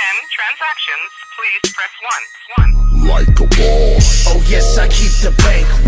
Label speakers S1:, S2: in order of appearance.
S1: 10 transactions, please press 1.
S2: Like a boss.
S3: Oh yes, I keep the bank